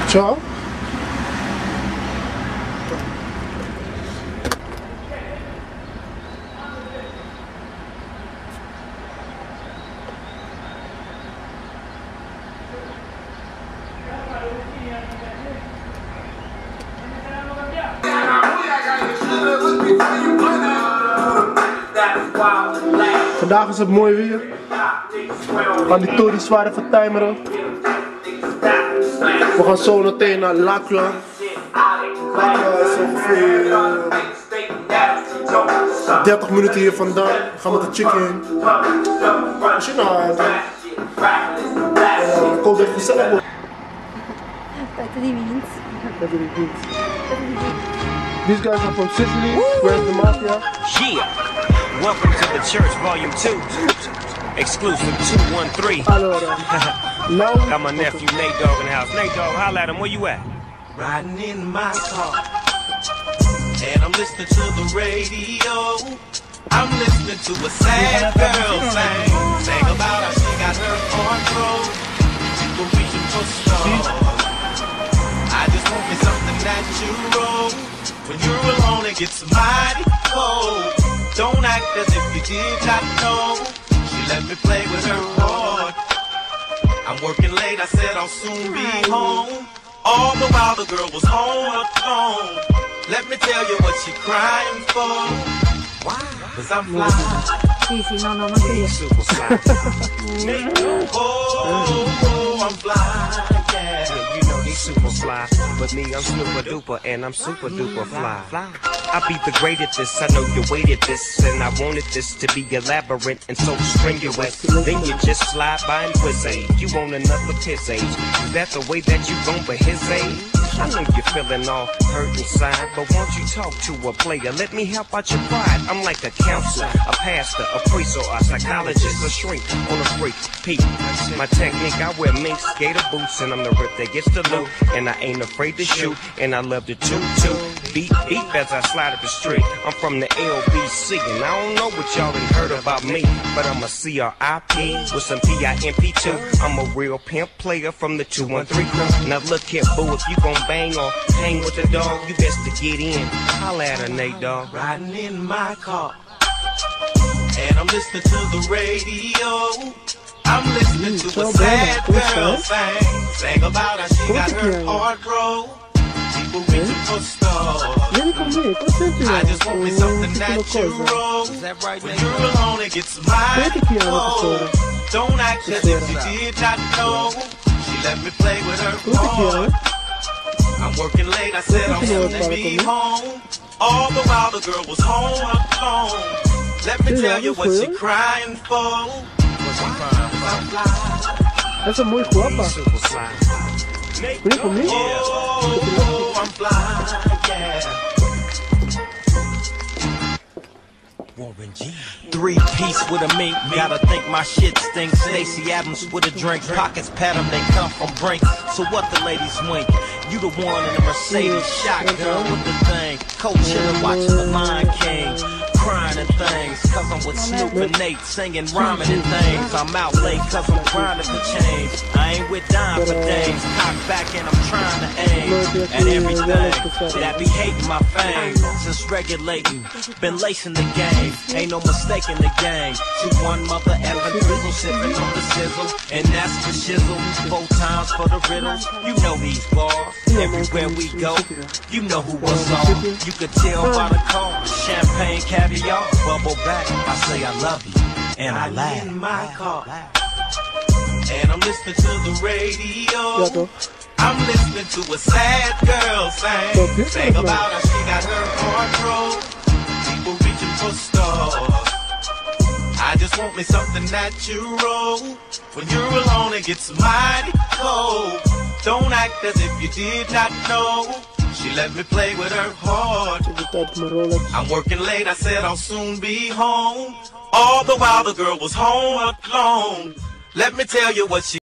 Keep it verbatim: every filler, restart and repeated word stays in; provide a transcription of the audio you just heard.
Ciao. Vandaag is het mooi weer. We gaan die tories zware vertimeren. We gaan zo meteen naar Lacla. Lacla is ongeveer dertig minuten hier vandaan. We gaan met de chick heen. Als je nou uh, komt even gezellig worden. These guys are from Sicily. Where's the mafia? Yeah. Welcome to the church, volume two. Exclusive two one three. Allora. Now got my nephew Nate Dogg in the house. Nate Dogg, holla at him. Where you at? Riding in my car, and I'm listening to the radio. I'm listening to a sad girl sing, sing about how she got her heart broke. People reaching for stars. I just want me something natural. When you're alone, it gets mighty cold. Don't act as if you did not know. She let me play with her heart. I'm working late, I said I'll soon be home. All the while the girl was home alone. Let me tell you what she crying for. Why? Cause I'm fly. Sì, sì, no, no, non io. Super fly. Oh, oh, I'm fly. Yeah. Yeah, you know he's super fly, but me I'm super duper and I'm super duper fly. Fly. I be the great at this, I know you waited this, and I wanted this to be elaborate and so strenuous. Then you just slide by and quiz age. You want another piss age? Is that the way that you gon' but his age? I know you're feeling all hurt inside, but won't you talk to a player? Let me help out your pride. I'm like a counselor, a pastor, a priest, or a psychologist, a shrink on a freak. Peep, my technique, I wear mink skater boots, and I'm the rip that gets the loot, and I ain't afraid to shoot, and I love to toot toot. Beat beat as I slide up the street. I'm from the L B C, and I don't know what y'all done heard about me, but I'm a C R I P with some P I M P too. I'm a real pimp player from the two one three crew. Now look here, boo, if you gon' bang or hang with the dog, you best to get in. Holla at her, Nate Dogg. Riding in my car, and I'm listening to the radio. I'm listening to a sad girl sing, sing about how she got her heart broke. People reaching for stars. I just want me something natural. When you're alone, it gets mighty cold. Don't act as if you did not know. She let me play with her heart. I'm working late, I said I'm gonna be home. All the while the girl was home alone. Let me tell you what she crying for. Essa é muito guapa. Vem comigo? Oh, I'm fly, yeah. Three piece with a mink, gotta think my shit stinks. Stacey Adams with a drink, pockets pat 'em, they come from Brink. So what the ladies wink? You the one in the Mercedes shotgun with the thing. Coachella watching the Lion King. Crying and things, cause I'm with Snoop and Nate, singing, rhyming and things. I'm out late cause I'm grinding for change. I ain't with dime for days. Cock back and I'm trying to aim at everything that be hating my fame. Just regulating, been lacing the game. Ain't no mistake in the game. Two one mother effing drizzle, sipping on the sizzle, and that's the shizzle. Four times for the riddles. You know these bars. Everywhere we go, you know who was on. You could tell by the car, champagne, caviar, bubble back. I say I love you, and I laugh. In my car, and I'm listening to the radio. I'm listening to a sad girl sing, sing about how she got her heart broke. People reaching for stars. I just want me something natural. When you're alone, it gets mighty cold. Don't act as if you did not know. She let me play with her heart. I'm working late, I said I'll soon be home. All the while the girl was home alone. Let me tell you what she